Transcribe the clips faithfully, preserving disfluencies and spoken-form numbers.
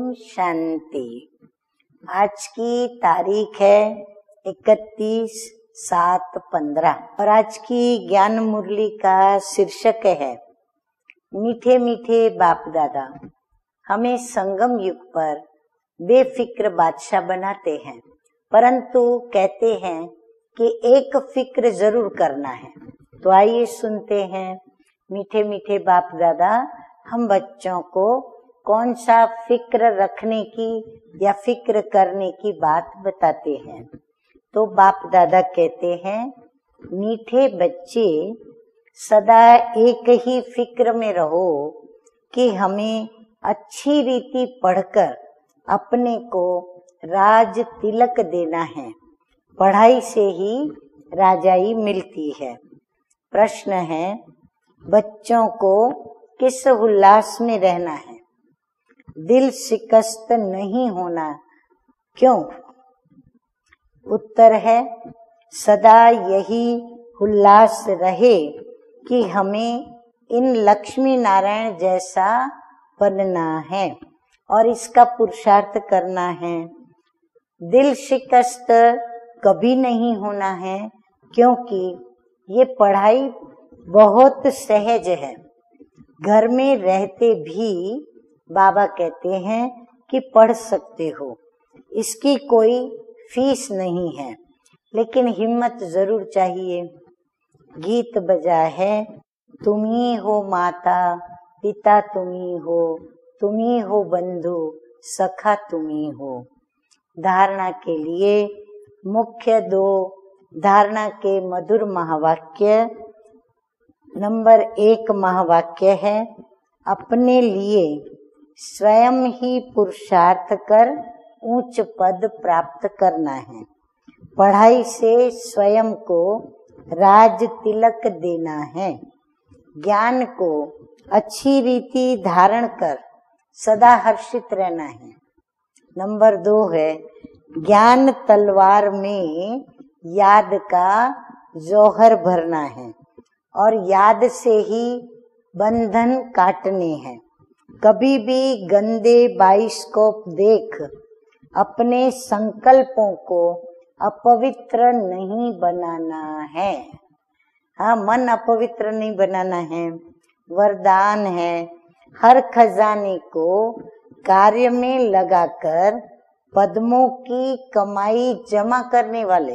ओम शांति। आज की तारीख है इकतीस सात पंद्रह और आज की ज्ञान मुरली का शीर्षक है मीठे मीठे बाप दादा हमें संगम युग पर बेफिक्र बादशाह बनाते हैं, परंतु कहते हैं कि एक फिक्र जरूर करना है। तो आइए सुनते हैं मीठे मीठे बाप दादा हम बच्चों को कौन सा फिक्र रखने की या फिक्र करने की बात बताते हैं। तो बाप दादा कहते हैं मीठे बच्चे सदा एक ही फिक्र में रहो कि हमें अच्छी रीति पढ़कर अपने को राज तिलक देना है। पढ़ाई से ही राजाई मिलती है। प्रश्न है बच्चों को किस उल्लास में रहना है, दिल शिकस्त नहीं होना क्यों? उत्तर है सदा यही उल्लास रहे कि हमें इन लक्ष्मी नारायण जैसा बनना है और इसका पुरुषार्थ करना है। दिल शिकस्त कभी नहीं होना है क्योंकि ये पढ़ाई बहुत सहज है। घर में रहते भी बाबा कहते हैं कि पढ़ सकते हो, इसकी कोई फीस नहीं है, लेकिन हिम्मत जरूर चाहिए। गीत बजा है तुम ही हो माता पिता, तुम ही हो, तुम ही हो बंधु सखा, तुम ही हो। धारणा के लिए मुख्य दो धारणा के मधुर महावाक्य। नंबर एक महावाक्य है अपने लिए स्वयं ही पुरुषार्थ कर उच्च पद प्राप्त करना है। पढ़ाई से स्वयं को राज तिलक देना है। ज्ञान को अच्छी रीति धारण कर सदा हर्षित रहना है। नंबर दो है ज्ञान तलवार में याद का जौहर भरना है और याद से ही बंधन काटने हैं। कभी भी गंदे बाइस्कोप देख अपने संकल्पों को अपवित्र नहीं बनाना है। हाँ, मन अपवित्र नहीं बनाना है। वरदान है हर खजाने को कार्य में लगाकर पद्मों की कमाई जमा करने वाले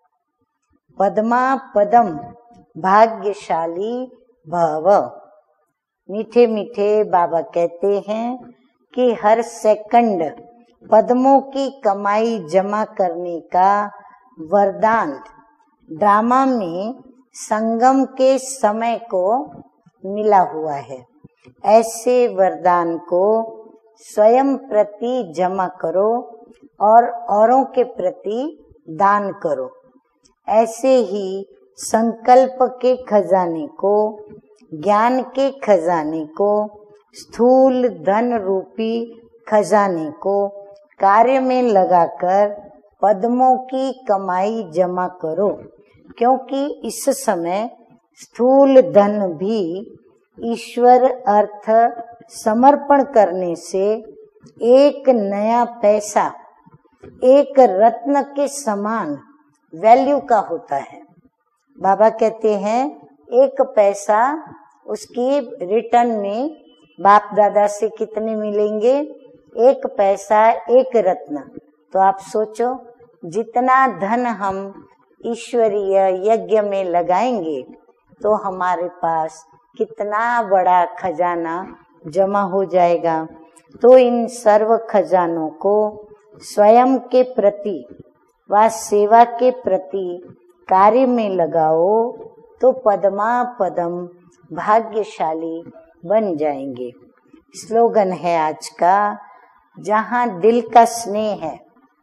पद्मा पदम भाग्यशाली भव। मीठे मीठे बाबा कहते हैं कि हर सेकंड पद्मों की कमाई जमा करने का वरदान ड्रामा में संगम के समय को मिला हुआ है। ऐसे वरदान को स्वयं प्रति जमा करो और औरों के प्रति दान करो। ऐसे ही संकल्प के खजाने को, ज्ञान के खजाने को, स्थूल धन रूपी खजाने को कार्य में लगाकर पद्मों की कमाई जमा करो, क्योंकि इस समय स्थूल धन भी ईश्वर अर्थ समर्पण करने से एक नया पैसा एक रत्न के समान वैल्यू का होता है। बाबा कहते हैं एक पैसा उसकी रिटर्न में बाप दादा से कितने मिलेंगे? एक पैसा एक रत्न। तो आप सोचो जितना धन हम ईश्वरीय यज्ञ में लगाएंगे तो हमारे पास कितना बड़ा खजाना जमा हो जाएगा। तो इन सर्व खजानों को स्वयं के प्रति व सेवा के प्रति कार्य में लगाओ तो पद्मा पदम भाग्यशाली बन जाएंगे। स्लोगन है आज का जहाँ दिल का स्नेह है,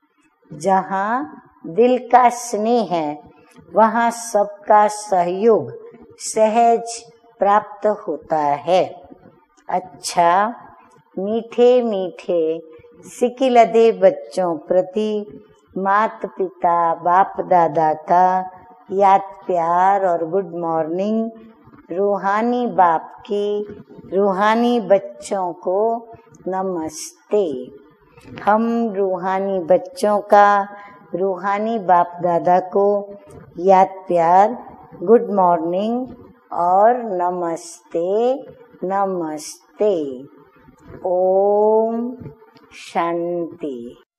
जहाँ दिल का स्नेह है वहाँ सबका सहयोग सहज प्राप्त होता है। अच्छा मीठे मीठे सिकिलदे बच्चों प्रति माता पिता बाप दादा का याद प्यार और गुड मॉर्निंग। रूहानी बाप की रूहानी बच्चों को नमस्ते। हम रूहानी बच्चों का रूहानी बाप दादा को याद प्यार, गुड मॉर्निंग और नमस्ते नमस्ते। ओम शांति।